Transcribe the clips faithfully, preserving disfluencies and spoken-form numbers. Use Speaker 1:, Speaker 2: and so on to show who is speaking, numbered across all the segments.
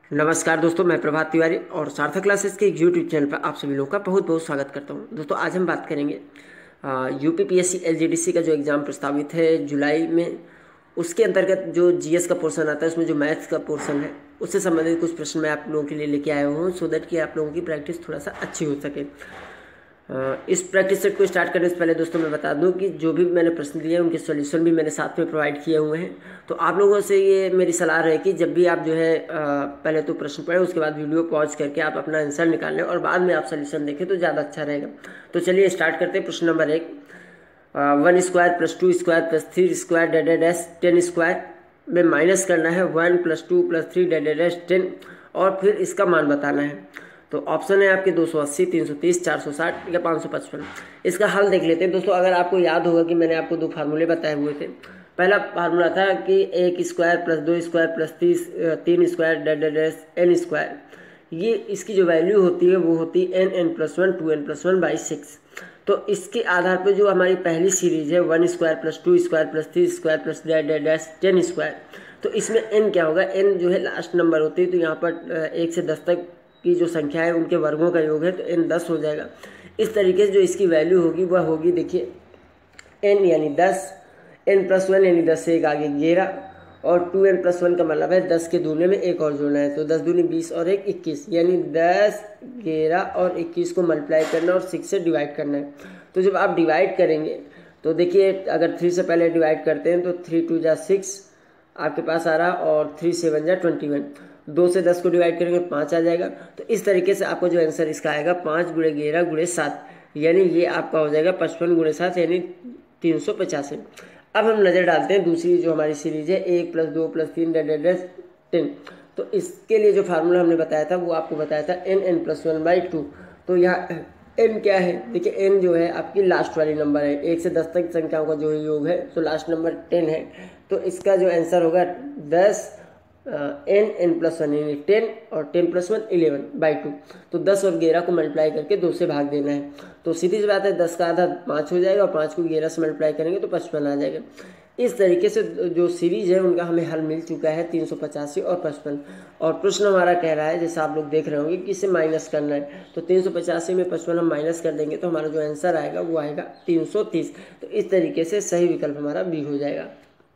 Speaker 1: नमस्कार दोस्तों, मैं प्रभात तिवारी और सार्थक क्लासेस के यूट्यूब चैनल पर आप सभी लोगों का बहुत बहुत स्वागत करता हूं। दोस्तों, आज हम बात करेंगे यूपी पीएससी एलजीडीसी का जो एग्ज़ाम प्रस्तावित है जुलाई में, उसके अंतर्गत जो जीएस का पोर्शन आता है, उसमें जो मैथ्स का पोर्शन है उससे संबंधित कुछ प्रश्न मैं आप लोगों के लिए लेके आया हूँ, सो दैट कि आप लोगों की प्रैक्टिस थोड़ा सा अच्छी हो सके। अ, इस प्रैक्टिस सेट को स्टार्ट करने से पहले दोस्तों मैं बता दूं कि जो भी मैंने प्रश्न दिए हैं उनके सॉल्यूशन भी मैंने साथ में प्रोवाइड किए हुए हैं। तो आप लोगों से ये मेरी सलाह है कि जब भी आप जो है अ, पहले तो प्रश्न पढ़ें, उसके बाद वीडियो पॉज करके आप अपना आंसर निकाल लें और बाद में आप सॉल्यूशन देखें तो ज़्यादा अच्छा रहेगा। तो चलिए स्टार्ट करते हैं। प्रश्न नंबर एक, one square plus two square plus three square dead dash ten square में माइनस करना है one plus two plus three dead dash ten और फिर इसका मान बताना है। तो ऑप्शन है आपके दो सौ अस्सी, तीन सौ तीस, चार सौ साठ या पाँच सौ पचपन। इसका हल देख लेते हैं दोस्तों। अगर आपको याद होगा कि मैंने आपको दो फार्मूले बताए हुए थे। पहला फार्मूला था कि एक स्क्वायर प्लस दो स्क्वायर प्लस तीस तीन square dead dash n square, ये इसकी जो वैल्यू होती है वो होती है n n plus one two n plus one by six. तो इसके आधार पर जो हमारी पहली सीरीज है one square plus two square plus three square plus dead dash ten square, तो इसमें एन क्या होगा, एन जो है लास्ट नंबर होती है। तो यहाँ पर एक से दस तक की जो संख्या है उनके वर्गों का योग है, तो एन दस हो जाएगा। इस तरीके से जो इसकी वैल्यू होगी वह होगी, देखिए एन यानी दस, एन प्लस वन यानी दस से एक आगे ग्यारह, और टू एन प्लस वन का मतलब है दस के दूने में एक और जोड़ना है, तो दस दूनी बीस और एक इक्कीस, यानी दस, ग्यारह और इक्कीस को मल्टीप्लाई करना और सिक्स से डिवाइड करना है। तो जब आप डिवाइड करेंगे तो देखिए, अगर थ्री से पहले डिवाइड करते हैं तो थ्री टू जा सिक्स आपके पास आ रहा, और थ्री सेवन जा ट्वेंटी वन, दो से दस को डिवाइड करेंगे पाँच आ जाएगा। तो इस तरीके से आपको जो आंसर इसका आएगा पाँच गुणे ग्यारह गुणे सात, यानी ये आपका हो जाएगा पचपन गुणे सात यानी तीन सौ पचासी। अब हम नज़र डालते हैं दूसरी जो हमारी सीरीज है एक प्लस दो प्लस तीन डेड टेन। तो इसके लिए जो फार्मूला हमने बताया था वो आपको बताया था n n plus one by two. तो यहाँ एन क्या है, देखिए एन जो है आपकी लास्ट वाली नंबर है, एक से दस तक संख्याओं का जो योग है, तो लास्ट नंबर टेन है। तो इसका जो आंसर होगा दस एन एन प्लस वन यानी टेन, और ten plus one eleven by two. तो दस और ग्यारह को मल्टीप्लाई करके दो से भाग देना है। तो सीधी सी बात है, दस का आधा पाँच हो जाएगा और पाँच को ग्यारह से मल्टीप्लाई करेंगे तो पचपन आ जाएगा। इस तरीके से जो सीरीज है उनका हमें हल मिल चुका है, तीन सौ पचासी और पचपन। और प्रश्न हमारा कह रहा है, जैसे आप लोग देख रहे होंगे कि इसे माइनस करना है, तो तीन सौ पचासी में पचपन हम माइनस कर देंगे तो हमारा जो आंसर आएगा वो आएगा तीन सौ तीस। तो इस तरीके से सही विकल्प हमारा बी हो जाएगा।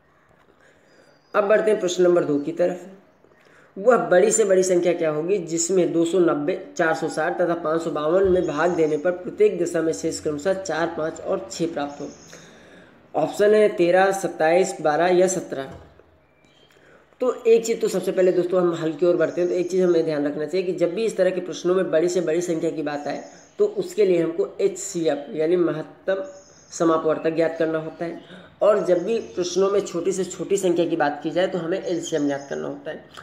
Speaker 1: अब बढ़ते हैं प्रश्न नंबर दो की तरफ। वह बड़ी से बड़ी संख्या क्या होगी जिसमें दो सौ नब्बे, चार सौ साठ तथा पाँच सौ बावन में भाग देने पर प्रत्येक दिशा में शेष क्रमशः चार, पाँच और छः प्राप्त हो। ऑप्शन है तेरह, सत्ताईस, बारह या सत्रह। तो एक चीज़ तो सबसे पहले दोस्तों हम हल की ओर बढ़ते हैं, तो एक चीज़ हमें ध्यान रखना चाहिए कि जब भी इस तरह के प्रश्नों में बड़ी से बड़ी संख्या की बात आए तो उसके लिए हमको एच सी एफ यानी महत्तम समापवर्तक ज्ञात करना होता है, और जब भी प्रश्नों में छोटी से छोटी संख्या की बात की जाए तो हमें एलसीएम ज्ञात करना होता है।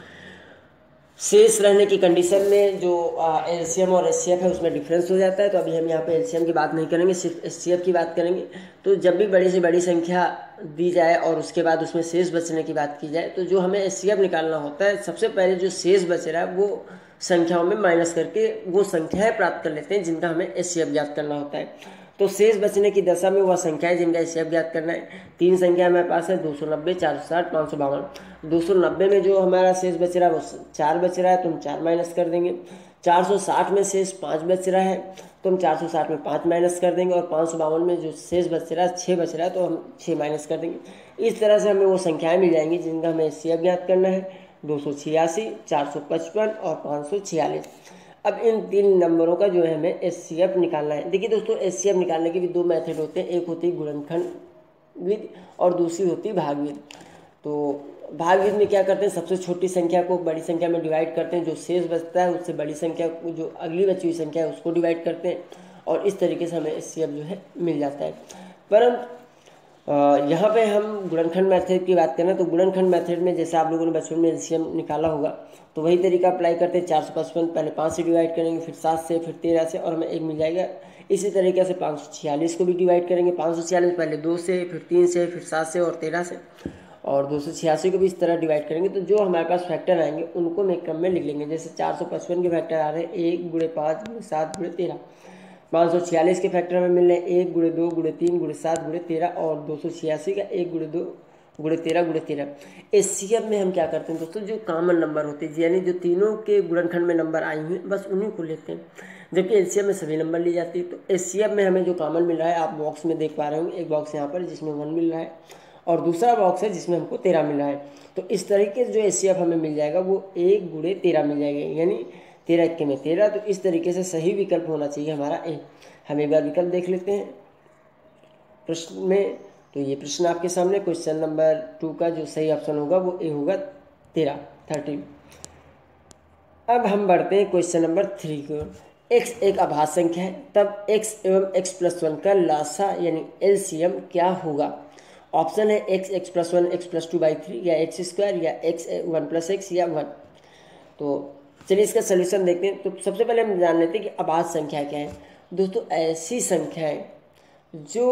Speaker 1: शेष रहने की कंडीशन में जो एलसीएम और एचसीएफ है उसमें डिफरेंस हो जाता है, तो अभी हम यहाँ पे एलसीएम की बात नहीं करेंगे, सिर्फ एचसीएफ की बात करेंगे। तो जब भी बड़ी से बड़ी संख्या दी जाए और उसके बाद उसमें शेष बचने की बात की जाए, तो जो हमें एचसीएफ निकालना होता है, सबसे पहले जो शेष बच रहा है वो संख्याओं में माइनस करके वो संख्याएँ प्राप्त कर लेते हैं जिनका हमें एचसीएफ ज्ञात करना होता है। तो शेष बचने की दशा में वह संख्या है जिनका एचसीएफ ज्ञात करना है। तीन संख्या हमारे पास है, दो सौ नब्बे, चार सौ साठ, पाँच सौ बावन। दो सौ नब्बे में जो हमारा शेष बच रहा है वो चार बच रहा है, तो हम चार माइनस कर देंगे। चार सौ साठ में शेष पाँच बच रहा है, तो हम चार सौ साठ में पाँच माइनस कर देंगे, और पाँच सौ बावन में जो शेष बच रहा है छः बच रहा है, तो हम छः माइनस कर देंगे। इस तरह से हमें वो संख्याएँ मिल जाएंगी जिनका हमें एचसीएफ ज्ञात करना है, दो सौ छियासी, चार सौ पचपन और पाँच सौ छियालीस। अब इन तीन नंबरों का जो है हमें एचसीएफ निकालना है। देखिए दोस्तों, एचसीएफ निकालने के भी दो मेथड होते हैं, एक होती है गुणनखंड विधि और दूसरी होती है भाग विधि। तो भाग विधि में क्या करते हैं, सबसे छोटी संख्या को बड़ी संख्या में डिवाइड करते हैं, जो शेष बचता है उससे बड़ी संख्या को, जो अगली बची हुई संख्या है उसको डिवाइड करते हैं, और इस तरीके से हमें एचसीएफ जो है मिल जाता है। परंतु यहाँ पे हम गुणनखंड मेथड की बात करें तो गुणनखंड मेथड में जैसे आप लोगों ने बचपन में एलसीएम निकाला होगा, तो वही तरीका अप्लाई करते हैं। चार सौ पचपन पहले पाँच से डिवाइड करेंगे, फिर सात से, फिर तेरह से, और हमें एक मिल जाएगा। इसी तरीके से पाँच सौ छियालीस को भी डिवाइड करेंगे, पाँच सौ छियालीस पहले दो से, फिर तीन से, फिर सात से और तेरह से, और दो सौ छियासी को भी इस तरह डिवाइड करेंगे। तो जो हमारे पास फैक्टर आएंगे उनको हम एक क्रम में लिख लेंगे। जैसे चार सौ पचपन के फैक्टर आ रहे हैं एक गुणे पाँच गुणे सात गुणे तेरह, पाँच सौ छियालीस के फैक्टर में मिल रहे हैं एक गुणे दो गुणे तीन गुणे सात गुणे तेरह, और दो सौ छियासी का एक गुणे दो गुणे तेरह गुणे तेरह। एचसीएफ में हम क्या करते हैं दोस्तों, जो कॉमन नंबर होते हैं यानी जो तीनों के गुणनखंड में नंबर आई हुए हैं बस उन्हीं को लेते हैं, जबकि एलसीएम में सभी नंबर ली जाती है। तो एचसीएफ में हमें जो कॉमन मिल रहा है, आप बॉक्स में देख पा रहे होंगे, एक बॉक्स यहाँ पर जिसमें वन मिल रहा है और दूसरा बॉक्स है जिसमें हमको तेरह मिल रहा है। तो इस तरीके से जो एचसीएफ हमें मिल जाएगा वो एक गुणे तेरह मिल जाएगा, यानी तेरह इक्के में तेरह। तो इस तरीके से सही विकल्प होना चाहिए हमारा ए। हम एक बार विकल्प देख लेते हैं प्रश्न में। तो ये प्रश्न आपके सामने, क्वेश्चन नंबर टू का जो सही ऑप्शन होगा वो ए होगा, तेरह थर्टीन। अब हम बढ़ते हैं क्वेश्चन नंबर थ्री की ओर। एक्स एक अभाज्य संख्या है, तब एक्स एवं एक्स प्लस वन का लासा यानी एलसीएम क्या होगा। ऑप्शन है x x plus one x plus two by three, या एक्स स्क्वायर, या एक्स वन प्लस एक्स, या वन। तो चलिए इसका सलूशन देखते हैं। तो सबसे पहले हम जान लेते हैं कि अभाज्य संख्या क्या है। दोस्तों ऐसी संख्याएं जो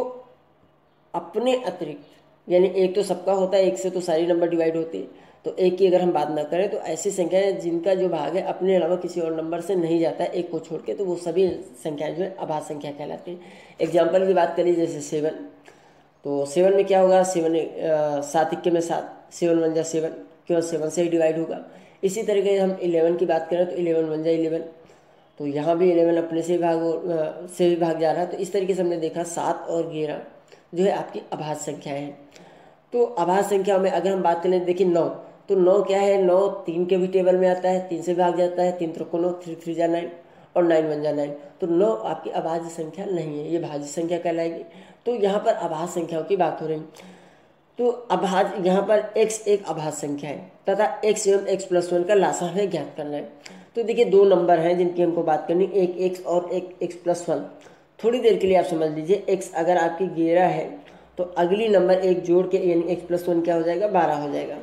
Speaker 1: अपने अतिरिक्त, यानी एक तो सबका होता है, एक से तो सारी नंबर डिवाइड होती है, तो एक की अगर हम बात ना करें तो ऐसी संख्याएं जिनका जो भाग है अपने अलावा किसी और नंबर से नहीं जाता है एक को छोड़ के, तो वो सभी संख्याएं जो है अभाज्य संख्या कहलाती हैं। एग्जाम्पल की बात करिए जैसे सेवन, तो सेवन में क्या होगा, सेवन सात इक्के में सात, सेवन वन जा सेवन, केवल सेवन से ही डिवाइड होगा। इसी तरीके से हम इलेवन की बात करें तो इलेवन वन जा इलेवन, तो यहाँ भी इलेवन अपने से भाग से भी भाग जा रहा है। तो इस तरीके से हमने देखा सात और ग्यारह जो है आपकी अभाज्य संख्या है। तो अभाज्य संख्या में अगर हम बात करें, देखिए नौ, तो नौ क्या है, नौ तीन के भी टेबल में आता है, तीन से भाग जाता है, तीन त्रिको नौ, थ्री थ्री जा नाइन, और नाइन वन जा नाइन। तो नौ आपकी अभाज्य संख्या नहीं है, ये भाज्य संख्या कहलाएगी। तो यहाँ पर अभाज्य संख्याओं की बात हो रही है। तो अभाज्य यहाँ पर x एक अभाज्य संख्या है तथा x एवं x प्लस वन का लासा हमें ज्ञात करना है। तो देखिए दो नंबर हैं जिनकी हमको बात करनी, एक x और एक x प्लस वन। थोड़ी देर के लिए आप समझ लीजिए, x अगर आपकी ग्यारह है तो अगली नंबर एक जोड़ के यानी x प्लस वन क्या हो जाएगा, बारह हो जाएगा।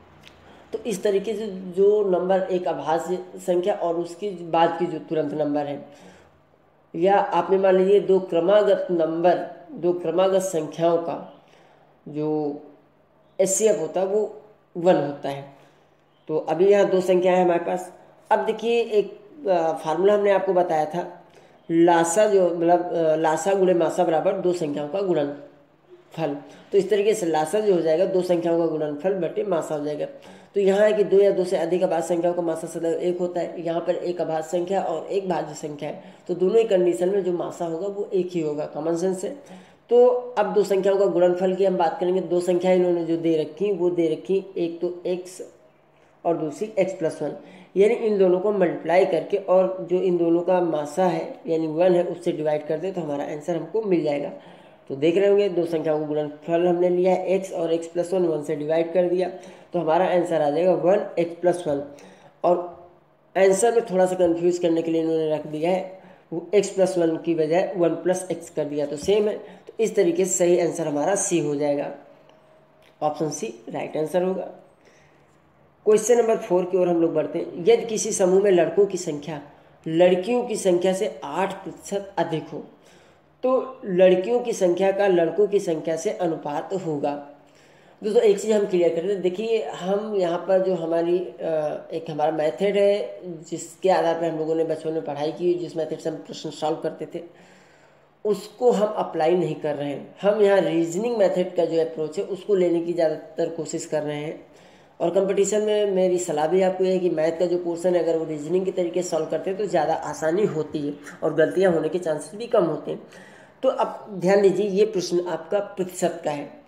Speaker 1: तो इस तरीके से जो नंबर एक अभाज्य संख्या और उसकी बाद की जो तुरंत नंबर है, या आपने मान लीजिए दो क्रमागत नंबर, दो क्रमागत संख्याओं का जो एचसीएफ होता है वो वन होता है। तो अभी यहाँ दो संख्या है हमारे पास। अब देखिए एक फार्मूला हमने आपको बताया था, लासा जो मतलब लासा गुणे मासा बराबर दो संख्याओं का गुणनफल। तो इस तरीके से लासा जो हो जाएगा दो संख्याओं का गुणनफल बटे मासा हो जाएगा। तो यहाँ है कि दो या दो से अधिक अभाज्य संख्याओं का मासा सदैव एक होता है। यहाँ पर एक अभाज्य संख्या और एक भाज्य संख्या है, तो दोनों ही कंडीशन में जो मासा होगा वो एक ही होगा, कॉमन सेंस है। तो अब दो संख्याओं का गुणनफल की हम बात करेंगे। दो संख्याएं इन्होंने जो दे रखी वो दे रखी, एक तो x और दूसरी x प्लस वन, यानी इन दोनों को मल्टीप्लाई करके और जो इन दोनों का मासा है यानी वन है उससे डिवाइड कर दे तो हमारा आंसर हमको मिल जाएगा। तो देख रहे होंगे दो संख्याओं का गुणनफल हमने लिया है x और x प्लस वन, वन से डिवाइड कर दिया तो हमारा आंसर आ जाएगा वन एक्स प्लस वन। और आंसर में थोड़ा सा कंफ्यूज करने के लिए इन्होंने रख दिया है वो x प्लस वन की बजाय वन प्लस एक्स कर दिया, तो सेम है। तो इस तरीके से सही आंसर हमारा सी हो जाएगा, ऑप्शन सी राइट आंसर होगा। क्वेश्चन नंबर फोर की ओर हम लोग बढ़ते हैं। यदि किसी समूह में लड़कों की संख्या लड़कियों की संख्या से आठ प्रतिशत अधिक हो तो लड़कियों की संख्या का लड़कों की संख्या से अनुपात होगा। दोस्तों एक चीज़ हम क्लियर कर दें, देखिए हम यहाँ पर जो हमारी एक हमारा मेथड है जिसके आधार पर हम लोगों ने बचपन में पढ़ाई की, जिस मेथड से हम प्रश्न सॉल्व करते थे उसको हम अप्लाई नहीं कर रहे हैं। हम यहाँ रीजनिंग मेथड का जो अप्रोच है उसको लेने की ज़्यादातर कोशिश कर रहे हैं। और कंपटीशन में मेरी सलाह भी आपको है कि मैथ का जो पोर्शन है अगर वो रीजनिंग के तरीके से सॉल्व करते हैं तो ज़्यादा आसानी होती है और गलतियाँ होने के चांसेस भी कम होते हैं। तो अब ध्यान दीजिए, ये प्रश्न आपका प्रतिशत का है।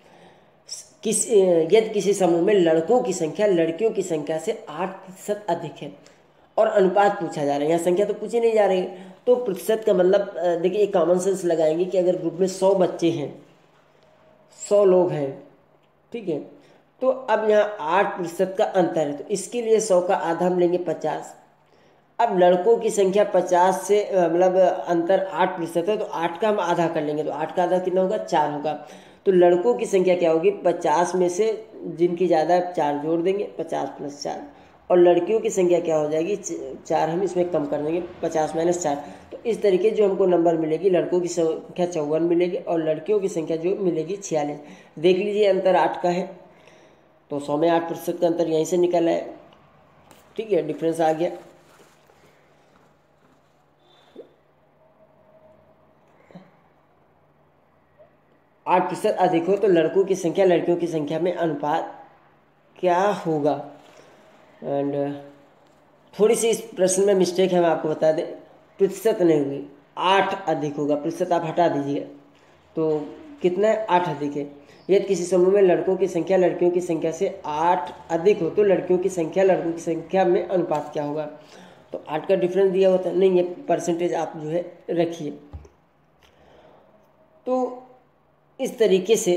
Speaker 1: किस यदि किसी समूह में लड़कों की संख्या लड़कियों की संख्या से आठ प्रतिशत अधिक है और अनुपात पूछा जा रहा है, यहाँ संख्या तो पूछी नहीं जा रही है, तो प्रतिशत का मतलब देखिए एक कॉमन सेंस लगाएंगे कि अगर ग्रुप में सौ बच्चे हैं, सौ लोग हैं, ठीक है, तो अब यहाँ आठ प्रतिशत का अंतर है तो इसके लिए सौ का आधा हम लेंगे पचास। अब लड़कों की संख्या पचास से मतलब अंतर आठ प्रतिशत है तो आठ का हम आधा कर लेंगे, तो आठ का आधा कितना होगा, चार होगा। तो लड़कों की संख्या क्या होगी, पचास में से जिनकी ज़्यादा चार जोड़ देंगे, पचास प्लस चार, और लड़कियों की संख्या क्या हो जाएगी, चार हम इसमें कम कर देंगे, पचास माइनस चार। तो इस तरीके जो हमको नंबर मिलेगी, लड़कों की संख्या चौवन मिलेगी और लड़कियों की संख्या जो मिलेगी छियालीस। देख लीजिए अंतर आठ का है तो सौ में आठ प्रतिशत का अंतर यहीं से निकल आया, ठीक है, डिफरेंस आ गया। आठ प्रतिशत अधिक हो तो लड़कों की संख्या लड़कियों की संख्या में अनुपात क्या होगा। एंड थोड़ी सी इस प्रश्न में मिस्टेक है, मैं आपको बता दें, प्रतिशत नहीं हुई, आठ अधिक होगा। प्रतिशत आप हटा दीजिए तो कितना है, आठ अधिक है। यदि किसी समूह में लड़कों की संख्या लड़कियों की संख्या से आठ अधिक हो तो लड़कियों की संख्या लड़कों की संख्या में अनुपात क्या होगा। तो आठ का डिफरेंस दिया होता है, नहीं ये परसेंटेज आप जो है रखिए। तो इस तरीके से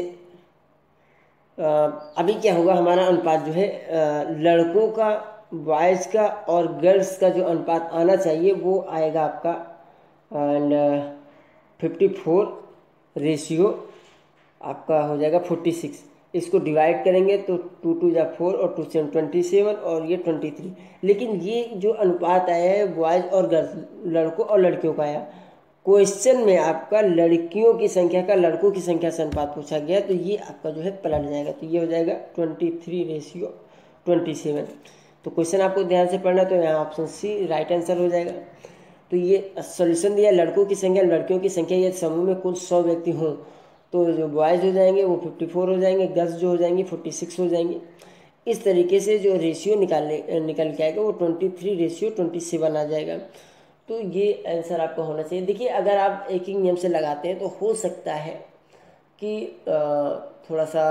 Speaker 1: अभी क्या होगा, हमारा अनुपात जो है लड़कों का, बॉयज़ का और गर्ल्स का जो अनुपात आना चाहिए वो आएगा आपका एंड फिफ्टी फोर रेशियो आपका हो जाएगा फोर्टी सिक्स। इसको डिवाइड करेंगे तो टू टू या फोर और टू सेवन ट्वेंटी सेवन और ये ट्वेंटी थ्री। लेकिन ये जो अनुपात आया है बॉयज़ और गर्ल्स, लड़कों और लड़कियों का आया। क्वेश्चन में आपका लड़कियों की संख्या का लड़कों की संख्या से अनुपात पूछा गया, तो ये आपका जो है पलट जाएगा। तो ये हो जाएगा twenty three ratio twenty seven. तो क्वेश्चन आपको ध्यान से पढ़ना, तो यहाँ ऑप्शन सी राइट आंसर हो जाएगा। तो ये सॉल्यूशन दिया, लड़कों की संख्या लड़कियों की संख्या, ये समूह में कुल सौ व्यक्ति हों तो जो बॉयज़ हो जाएंगे वो फिफ्टी फोर हो जाएंगे, गर्ल्स जो हो जाएंगी फोर्टी सिक्स हो जाएंगी। इस तरीके से जो रेशियो निकालने निकल के आएगा वो twenty three ratio twenty seven आ जाएगा। तो ये आंसर आपका होना चाहिए। देखिए अगर आप एक ही नियम से लगाते हैं तो हो सकता है कि थोड़ा सा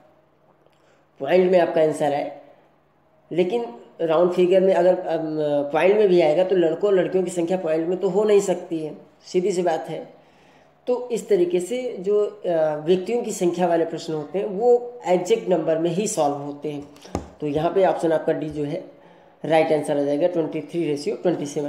Speaker 1: पॉइंट में आपका आंसर आए, लेकिन राउंड फिगर में अगर पॉइंट में भी आएगा तो लड़कों और लड़कियों की संख्या पॉइंट में तो हो नहीं सकती है, सीधी सी बात है। तो इस तरीके से जो व्यक्तियों की संख्या वाले प्रश्न होते हैं वो एग्जैक्ट नंबर में ही सॉल्व होते हैं। तो यहाँ पे ऑप्शन आपका डी जो है राइट आंसर आ जाएगा, twenty three ratio twenty seven.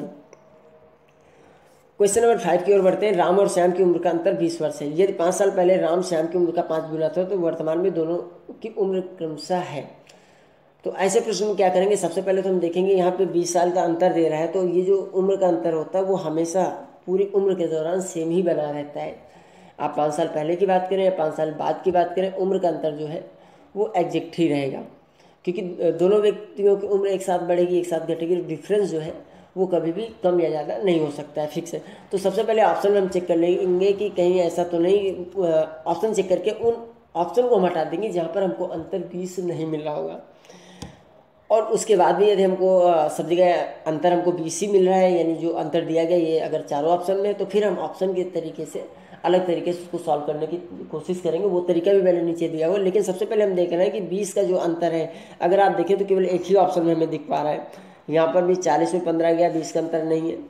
Speaker 1: Question number five की ओर बढ़ते हैं। राम और श्याम की उम्र का अंतर बीस वर्ष है। यदि पाँच साल पहले राम श्याम की उम्र का पाँच गुना था तो वर्तमान में दोनों की उम्र क्रमशः है। तो ऐसे प्रश्न में क्या करेंगे, सबसे पहले तो हम देखेंगे यहाँ पे बीस साल का अंतर दे रहा है, तो ये जो उम्र का अंतर होता है वो हमेशा पूरी उम्र के दौरान सेम ही बना रहता है। आप पाँच साल पहले की बात करें या पाँच साल बाद की बात करें, उम्र का अंतर जो है वो एग्जैक्ट ही रहेगा, क्योंकि दोनों व्यक्तियों की उम्र एक साथ बढ़ेगी एक साथ घटेगी। डिफरेंस जो है वो कभी भी कम या ज़्यादा नहीं हो सकता है, फिक्स है। तो सबसे पहले ऑप्शन में हम चेक कर लेंगे कि कहीं ऐसा तो नहीं, ऑप्शन चेक करके उन ऑप्शन को हम हटा देंगे जहाँ पर हमको अंतर बीस नहीं मिल रहा होगा। और उसके बाद भी यदि हमको सब जगह अंतर हमको बीस ही मिल रहा है, यानी जो अंतर दिया गया ये अगर चारों ऑप्शन में है, तो फिर हम ऑप्शन के तरीके से अलग तरीके से उसको सॉल्व करने की कोशिश करेंगे। वो तरीका भी मैंने नीचे दिया हुआ, लेकिन सबसे पहले हम देख रहे हैं कि बीस का जो अंतर है अगर आप देखें तो केवल एक ही ऑप्शन में हमें दिख पा रहा है। यहाँ पर भी चालीस में पंद्रह गया, बीस का अंतर नहीं है।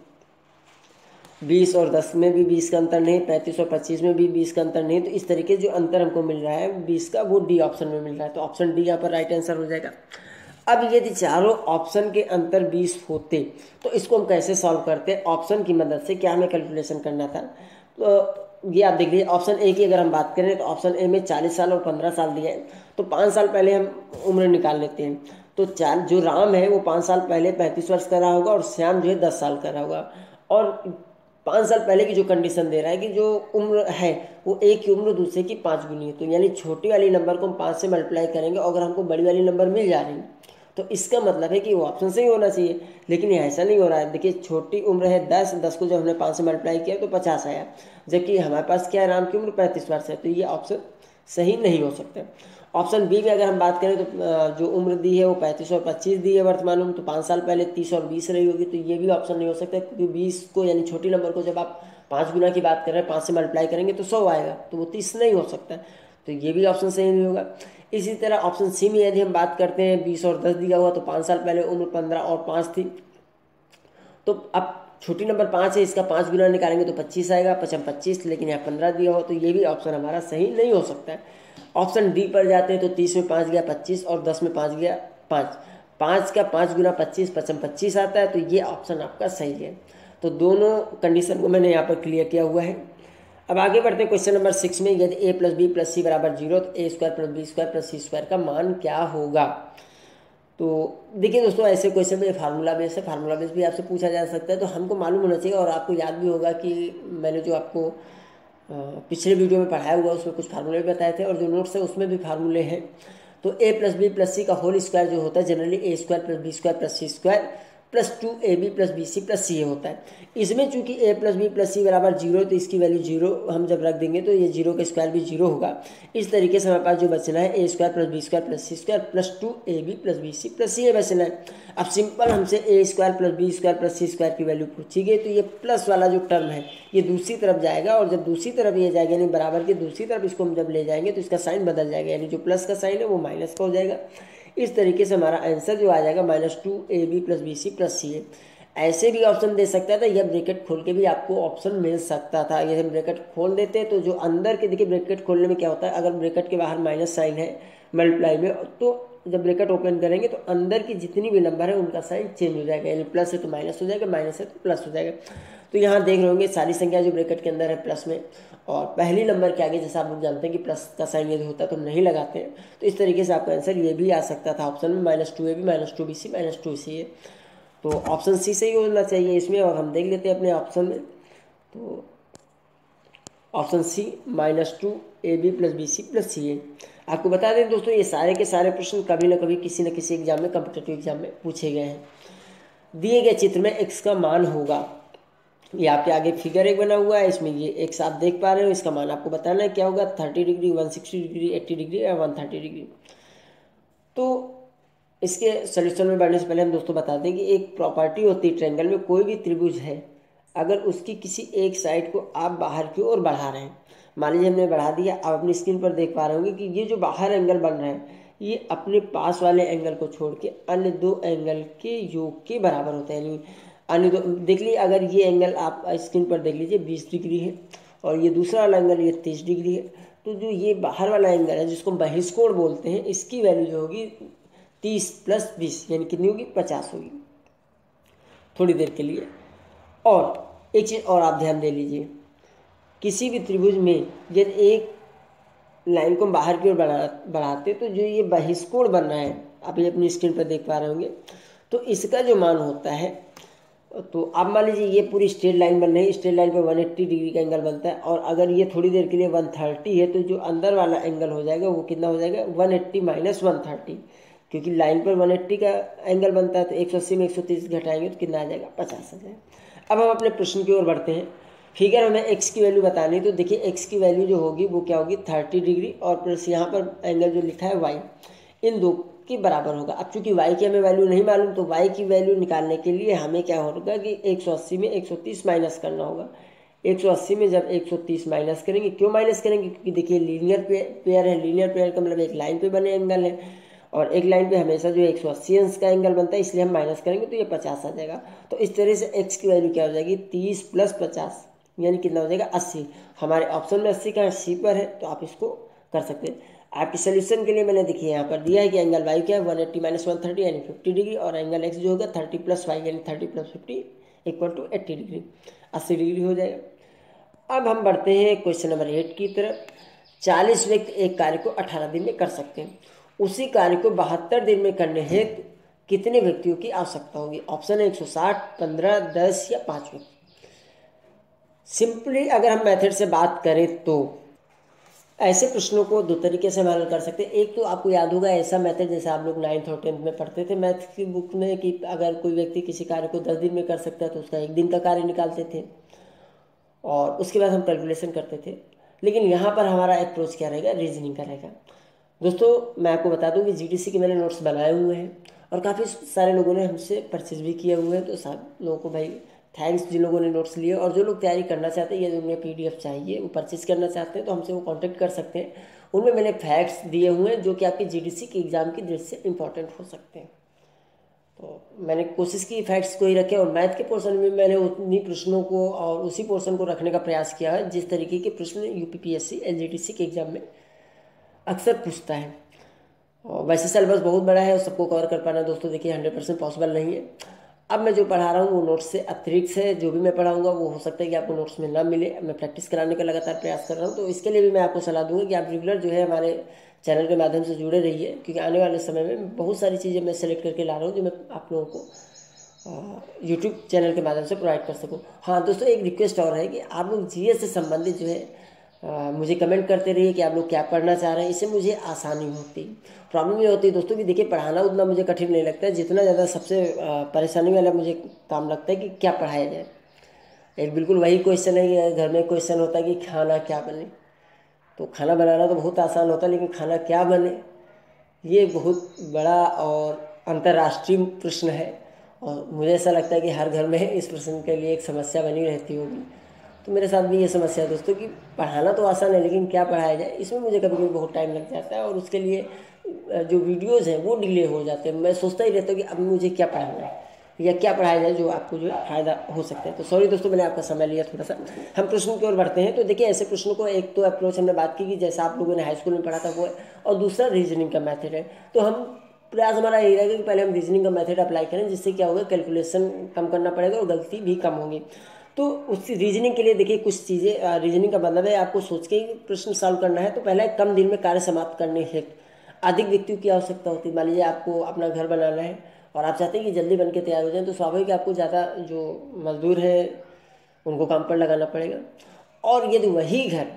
Speaker 1: बीस और दस में भी बीस का अंतर नहीं, पैंतीस और पच्चीस में भी बीस का अंतर नहीं। तो इस तरीके जो अंतर हमको मिल रहा है बीस का, वो डी ऑप्शन में मिल रहा है। तो ऑप्शन डी यहाँ पर राइट आंसर हो जाएगा। अब यदि चारों ऑप्शन के अंतर बीस होते तो इसको हम कैसे सॉल्व करते, ऑप्शन की मदद से क्या हमें कैलकुलेशन करना था। तो ये आप देख लीजिए, ऑप्शन ए की अगर हम बात करें तो ऑप्शन ए में चालीस साल और पंद्रह साल दिया है, तो पाँच साल पहले हम उम्र निकाल लेते हैं। तो चार जो राम है वो पाँच साल पहले पैंतीस वर्ष का रहा होगा और श्याम जो है दस साल का रहा होगा। और पाँच साल पहले की जो कंडीशन दे रहा है कि जो उम्र है वो एक की उम्र दूसरे की पाँच गुनी है, तो यानी छोटी वाली नंबर को हम पाँच से मल्टीप्लाई करेंगे और अगर हमको बड़ी वाली नंबर मिल जा रही है तो इसका मतलब है कि वो ऑप्शन सही होना चाहिए। लेकिन ये ऐसा नहीं हो रहा है। देखिए छोटी उम्र है दस, दस को जब हमने पाँच से मल्टीप्लाई किया तो पचास आया, जबकि हमारे पास क्या है, राम की उम्र पैंतीस वर्ष है, तो ये ऑप्शन सही नहीं हो सकता। ऑप्शन बी में अगर हम बात करें तो जो उम्र दी है वो पैंतीस और पच्चीस दी है वर्तमान में, तो पाँच साल पहले तीस और बीस रही होगी, तो ये भी ऑप्शन नहीं हो सकता, क्योंकि बीस को यानी छोटी नंबर को जब आप पाँच गुना की बात कर रहे हैं, पाँच से मल्टीप्लाई करेंगे तो सौ आएगा, तो वो तीस नहीं हो सकता, तो ये भी ऑप्शन सही नहीं होगा। इसी तरह ऑप्शन सी में यदि हम बात करते हैं बीस और दस दिया हुआ, तो पाँच साल पहले उम्र पंद्रह और पाँच थी, तो अब छोटी नंबर पाँच है, इसका पाँच गुना निकालेंगे तो पच्चीस आएगा, पचम पच्चीस, लेकिन यहाँ पंद्रह दिया हो, तो ये भी ऑप्शन हमारा सही नहीं हो सकता है। ऑप्शन डी पर जाते हैं तो तीस में पाँच गया पच्चीस और दस में पाँच गया पाँच, पाँच का पाँच गुना पच्चीस, पचम पच्चीस आता है, तो ये ऑप्शन आपका सही है। तो दोनों कंडीशन को मैंने यहाँ पर क्लियर किया हुआ है। अब आगे बढ़ते हैं क्वेश्चन नंबर सिक्स में। यदि a plus b plus c बराबर जीरो तो a square plus b square plus c square का मान क्या होगा। तो देखिए दोस्तों, ऐसे क्वेश्चन में फार्मूला बेस है, फार्मूला बेस भी आपसे पूछा जा सकता है, तो हमको मालूम होना चाहिए। और आपको याद भी होगा कि मैंने जो आपको पिछले वीडियो में पढ़ाया हुआ उसमें कुछ फार्मूले भी बताए थे, और जो नोट्स है उसमें भी फार्मूले हैं। तो a plus b plus c का होल स्क्वायर जो होता है generally a square plus b square plus c square plus two a b plus b c plus c a होता है। इसमें चूंकि a plus b plus c बराबर zero है तो इसकी वैल्यू जीरो हम जब रख देंगे तो ये जीरो का स्क्वायर भी जीरो होगा। इस तरीके से हमारे पास जो बचना है a square plus b square plus c square plus two a b plus b c plus c a बचना है। अब सिंपल हमसे a square plus b square plus c square की वैल्यू पूछी गई तो ये प्लस वाला जो टर्म है ये दूसरी तरफ जाएगा और जब दूसरी तरफ ये जाएगा यानी बराबर की दूसरी तरफ इसको हम जब ले जाएंगे तो इसका साइन बदल जाएगा, यानी जो प्लस का साइन है वो माइनस का हो जाएगा। इस तरीके से हमारा आंसर जो आ जाएगा minus two a b plus b c plus c a. ऐसे भी ऑप्शन दे सकता था, यह ब्रैकेट खोल के भी आपको ऑप्शन मिल सकता था। ये हम ब्रैकेट खोल देते तो जो अंदर के, देखिए ब्रैकेट खोलने में क्या होता है, अगर ब्रैकेट के बाहर माइनस साइन है मल्टीप्लाई में तो जब ब्रैकेट ओपन करेंगे तो अंदर की जितनी भी नंबर है उनका साइन चेंज हो जाएगा, यानी प्लस है तो माइनस हो जाएगा, माइनस है तो प्लस हो जाएगा। तो यहाँ देख रहे होंगे सारी संख्या जो ब्रैकेट के अंदर है प्लस में, और पहली नंबर के आगे जैसा आप लोग जानते हैं कि प्लस का साइन यदि होता है तो हम नहीं लगाते हैं। तो इस तरीके से आपका आंसर ये भी आ सकता था ऑप्शन में minus two a b minus two b c minus two c a. तो ऑप्शन सी सही होना चाहिए इसमें, और हम देख लेते हैं अपने ऑप्शन में। तो option C minus two a b plus b c plus c a. आपको बता दें दोस्तों ये सारे के सारे प्रश्न कभी ना कभी किसी न किसी एग्जाम में, कॉम्पिटिटिव एग्जाम में पूछे गए हैं। दिए गए चित्र में एक्स का मान होगा, ये आपके आगे फिगर एक बना हुआ है, इसमें ये एक्स आप देख पा रहे हो, इसका मान आपको बताना है क्या होगा, thirty degree, one sixty degree, eighty degree या वन थर्टी डिग्री। तो इसके सोल्यूशन में बढ़ने से पहले हम दोस्तों बता दें कि एक प्रॉपर्टी होती है ट्रायंगल में, कोई भी त्रिभुज है अगर उसकी किसी एक साइड को आप बाहर की ओर बढ़ा रहे हैं, मान लीजिए हमने बढ़ा दिया, आप अपनी स्क्रीन पर देख पा रहे होंगे कि ये जो बाहर एंगल बन रहा है ये अपने पास वाले एंगल को छोड़ के अन्य दो एंगल के योग के बराबर होता है। यानी अन्य दो, देख लीजिए अगर ये एंगल आप स्क्रीन पर देख लीजिए बीस डिग्री है और ये दूसरा वाला एंगल ये तीस डिग्री है, तो जो ये बाहर वाला एंगल है जिसको बहिष्कोण बोलते हैं, इसकी वैल्यू जो होगी तीस प्लस बीस यानी कितनी होगी, पचास होगी थोड़ी देर के लिए। और एक चीज़ और आप ध्यान दे लीजिए, किसी भी त्रिभुज में यदि एक लाइन को बाहर की ओर बढ़ा बढ़ाते तो जो ये बहिष्कोण बन रहा है आप ये अपनी स्क्रीन पर देख पा रहे होंगे, तो इसका जो मान होता है, तो आप मान लीजिए ये पूरी स्ट्रेट लाइन बन रही है, स्ट्रेट लाइन पे एक सौ अस्सी डिग्री का एंगल बनता है, और अगर ये थोड़ी देर के लिए एक सौ तीस है तो जो अंदर वाला एंगल हो जाएगा वो कितना हो जाएगा, एक सौ अस्सी माइनस एक सौ तीस, क्योंकि लाइन पर एक सौ अस्सी का एंगल बनता है तो एक सौ अस्सी में एक सौ तीस घटाएंगे तो कितना आ जाएगा, पचास आ जाएगा। अब हम अपने प्रश्न की ओर बढ़ते हैं। फिगर हमें एक्स की वैल्यू बतानी, तो देखिए एक्स की वैल्यू जो होगी वो क्या होगी, तीस डिग्री और प्लस यहाँ पर एंगल जो लिखा है वाई, इन दो के बराबर होगा। अब चूंकि वाई की हमें वैल्यू नहीं मालूम तो वाई की वैल्यू निकालने के लिए हमें क्या होगा कि एक सौ अस्सी में एक सौ तीस माइनस करना होगा। एक सौ अस्सी में जब एक सौ तीस माइनस करेंगे, क्यों माइनस करेंगे, क्योंकि देखिए लीनियर पेयर है, लीनियर पेयर का मतलब एक लाइन पे बने एंगल है और एक लाइन पे हमेशा जो एक सौ अस्सी अंश का एंगल बनता है, इसलिए हम माइनस करेंगे तो ये पचास आ जाएगा। तो इस तरह से एक्स की वैल्यू क्या हो जाएगी, तीस प्लस पचास यानी कितना हो जाएगा, अस्सी। हमारे ऑप्शन में अस्सी का सी पर है तो आप इसको कर सकते हैं। आपके सोल्यूशन के लिए मैंने देखिए यहाँ पर दिया है कि एंगल वाई क्या है, one eighty minus one thirty यानी फिफ्टी डिग्री, और एंगल एक्स जो होगा थर्टी प्लस वाई यानी thirty plus fifty equal to eighty degree, अस्सी डिग्री हो जाएगा। अब हम बढ़ते हैं क्वेश्चन नंबर एट की तरफ। चालीस व्यक्ति एक कार्य को अठारह दिन में कर सकते हैं, उसी कार्य को बहत्तर दिन में करने हेतु कितने व्यक्तियों की आवश्यकता होगी। ऑप्शन है एक सौ साठ, पंद्रह, दस या पाँच व्यक्ति। सिंपली अगर हम मेथड से बात करें तो ऐसे प्रश्नों को दो तरीके से हम हल कर सकते हैं। एक तो आपको याद होगा ऐसा मेथड जैसे आप लोग नाइन्थ और टेंथ में पढ़ते थे मैथ की बुक में, कि अगर कोई व्यक्ति किसी कार्य को दस दिन में कर सकता है तो उसका एक दिन का कार्य निकालते थे और उसके बाद हम कैलकुलेशन करते थे। लेकिन यहाँ पर हमारा अप्रोच क्या रहेगा, रीजनिंग का रहेगा। दोस्तों मैं आपको बता दूं कि जीडीसी के मैंने नोट्स बनाए हुए हैं और काफ़ी सारे लोगों ने हमसे परचेज भी किए हुए हैं, तो सब लोगों को भाई थैंक्स जिन लोगों ने नोट्स लिए। और जो लोग तैयारी करना चाहते हैं या उन्हें पीडीएफ चाहिए वो परचेज करना चाहते हैं तो हमसे वो कांटेक्ट कर सकते हैं। उनमें मैंने फैक्ट्स दिए हुए हैं जो कि आपके जीडीसी के एग्ज़ाम की दृष्टि से इंपॉर्टेंट हो सकते हैं। तो मैंने कोशिश की फैक्ट्स को ही रखे, और मैथ के पोर्शन में मैंने उन्हीं प्रश्नों को और उसी पोर्शन को रखने का प्रयास किया है जिस तरीके के प्रश्न यूपीपीएससी एलजीडीसी के एग्ज़ाम में अक्सर पूछता है। और वैसे सिलेबस बहुत बड़ा है और सबको कवर कर पाना दोस्तों देखिए हंड्रेड परसेंट पॉसिबल नहीं है। अब मैं जो पढ़ा रहा हूँ वो नोट्स से अतिरिक्त है, जो भी मैं पढ़ाऊँगा वो हो सकता है कि आपको नोट्स में ना मिले। मैं प्रैक्टिस कराने का लगातार प्रयास कर रहा हूँ, तो इसके लिए भी मैं आपको सलाह दूँगा कि आप रेगुलर जो है हमारे चैनल के माध्यम से जुड़े रहिए, क्योंकि आने वाले समय में बहुत सारी चीज़ें मैं सेलेक्ट करके ला रहा हूँ जो मैं आप लोगों को यूट्यूब चैनल के माध्यम से प्रोवाइड कर सकूँ। हाँ दोस्तों, एक रिक्वेस्ट और है कि आप लोग जीएस से संबंधित जो है आ, मुझे कमेंट करते रहिए कि आप लोग क्या पढ़ना चाह रहे हैं, इससे मुझे आसानी होती। प्रॉब्लम ये होती है दोस्तों कि देखिए पढ़ाना उतना मुझे कठिन नहीं लगता है, जितना ज़्यादा सबसे आ, परेशानी वाला मुझे काम लगता है कि क्या पढ़ाया जाए। एक बिल्कुल वही क्वेश्चन है कि घर में क्वेश्चन होता है कि खाना क्या बने। तो खाना बनाना तो बहुत आसान होता है, लेकिन खाना क्या बने ये बहुत बड़ा और अंतर्राष्ट्रीय प्रश्न है। और मुझे ऐसा लगता है कि हर घर में इस प्रश्न के लिए एक समस्या बनी रहती होगी। तो मेरे साथ भी ये समस्या है दोस्तों कि पढ़ाना तो आसान है, लेकिन क्या पढ़ाया जाए इसमें मुझे कभी कभी बहुत टाइम लग जाता है, और उसके लिए जो वीडियोज़ हैं वो डिले हो जाते हैं। मैं सोचता ही रहता हूँ कि अब मुझे क्या पढ़ाना है या क्या पढ़ाया जाए जो आपको जो है फ़ायदा हो सकता है। तो सॉरी दोस्तों, मैंने आपका समय लिया थोड़ा सा। हम प्रश्न की ओर बढ़ते हैं। तो देखिए ऐसे प्रश्नों को एक तो अप्रोच हमने बात की कि जैसा आप लोगों ने हाई स्कूल में पढ़ा था वो है, और दूसरा रीजनिंग का मेथड है। तो हम प्रयास हमारा यही रहेगा कि पहले हम रीजनिंग का मेथड अप्लाई करें, जिससे क्या होगा कैलकुलेशन कम करना पड़ेगा और गलती भी कम होगी। तो उस रीजनिंग के लिए देखिए कुछ चीज़ें, रीजनिंग का मतलब है आपको सोच के ही प्रश्न सॉल्व करना है। तो पहले कम दिन में कार्य समाप्त करने हेतु अधिक व्यक्तियों की आवश्यकता होती है। मान लीजिए आपको अपना घर बनाना है और आप चाहते हैं कि जल्दी बन के तैयार हो जाए, तो स्वाभाविक आपको ज़्यादा जो मजदूर हैं उनको काम पर लगाना पड़ेगा। और यदि वही घर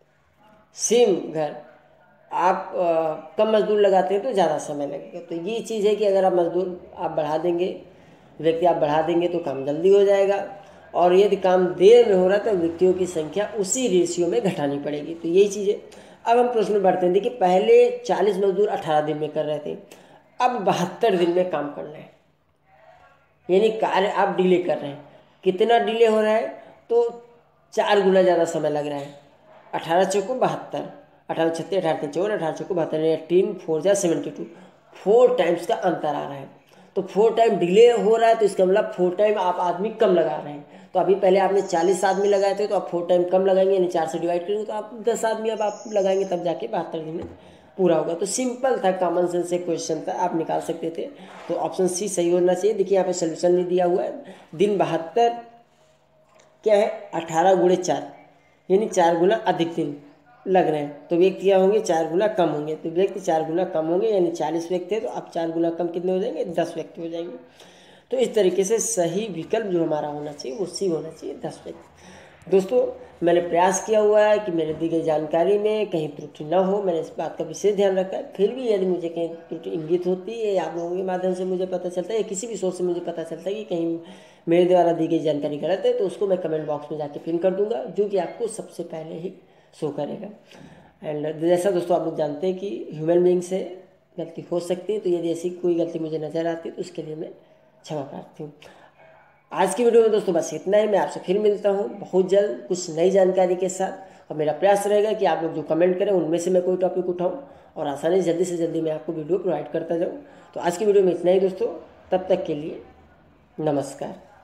Speaker 1: सेम घर आप आ, कम मजदूर लगाते हैं तो ज़्यादा समय लगेगा। तो ये चीज़ है कि अगर आप मजदूर आप बढ़ा देंगे, व्यक्ति आप बढ़ा देंगे तो काम जल्दी हो जाएगा, और यदि काम देर में हो रहा है तो व्यक्तियों की संख्या उसी रेशियो में घटानी पड़ेगी। तो यही चीज़ है। अब हम प्रश्न बढ़ते हैं। देखिए पहले चालीस मजदूर अठारह दिन में कर रहे थे, अब बहत्तर दिन में काम करना है, यानी कार्य आप डिले कर रहे हैं। कितना डिले हो रहा है? तो चार गुना ज़्यादा समय लग रहा है। अठारह चौको बहत्तर, अठारह छत्तीस, अठारह तीन चौवन, अठारह चौको बहत्तर, एटीन फोर जा सेवेंटी टू, फोर टाइम्स का अंतर आ रहा है। तो फोर टाइम डिले हो रहा है, तो इसका मतलब फोर टाइम आप आदमी कम लगा रहे हैं। तो अभी पहले आपने चालीस आदमी लगाए थे, तो आप फोर टाइम कम लगाएंगे, यानी चार से डिवाइड करेंगे तो आप दस आदमी अब आप लगाएंगे, तब जाके बहत्तर दिन में पूरा होगा। तो सिंपल था, कॉमन सेंस से क्वेश्चन था, आप निकाल सकते थे। तो ऑप्शन सी सही होना चाहिए। देखिए यहाँ पे सोल्यूशन भी दिया हुआ है। दिन बहत्तर क्या है? अठारह गुणे चार, यानी चार गुना अधिक दिन लग रहे हैं। तो व्यक्ति क्या होंगे? चार गुना कम होंगे। तो व्यक्ति चार गुना कम होंगे, यानी चालीस व्यक्ति है तो अब चार गुना कम कितने हो जाएंगे? दस व्यक्ति हो जाएंगे। तो इस तरीके से सही विकल्प जो हमारा होना चाहिए वो सी होना चाहिए, दस व्यक्ति। दोस्तों मैंने प्रयास किया हुआ है कि मेरे दी गई जानकारी में कहीं त्रुटि न हो, मैंने इस बात का विशेष ध्यान रखा है। फिर भी यदि मुझे कहीं त्रुटि इंगित होती है, आप लोगों के माध्यम से मुझे पता चलता है या किसी भी सोर्स से मुझे पता चलता है कि कहीं मेरे द्वारा दी गई जानकारी गलत है, तो उसको मैं कमेंट बॉक्स में जाके पिन कर दूंगा, जो कि आपको सबसे पहले ही शो करेगा। एंड जैसा दोस्तों आप लोग जानते हैं कि ह्यूमन बीइंग से गलती हो सकती है, तो यदि ऐसी कोई गलती मुझे नज़र आती है तो उसके लिए मैं क्षमा प्रार्थी हूँ। आज की वीडियो में दोस्तों बस इतना ही। मैं आपसे फिर मिलता हूँ बहुत जल्द कुछ नई जानकारी के साथ, और मेरा प्रयास रहेगा कि आप लोग जो कमेंट करें उनमें से मैं कोई टॉपिक उठाऊँ और आसानी से जल्दी से जल्दी मैं आपको वीडियो प्रोवाइड करता जाऊँ। तो आज की वीडियो में इतना ही दोस्तों, तब तक के लिए नमस्कार।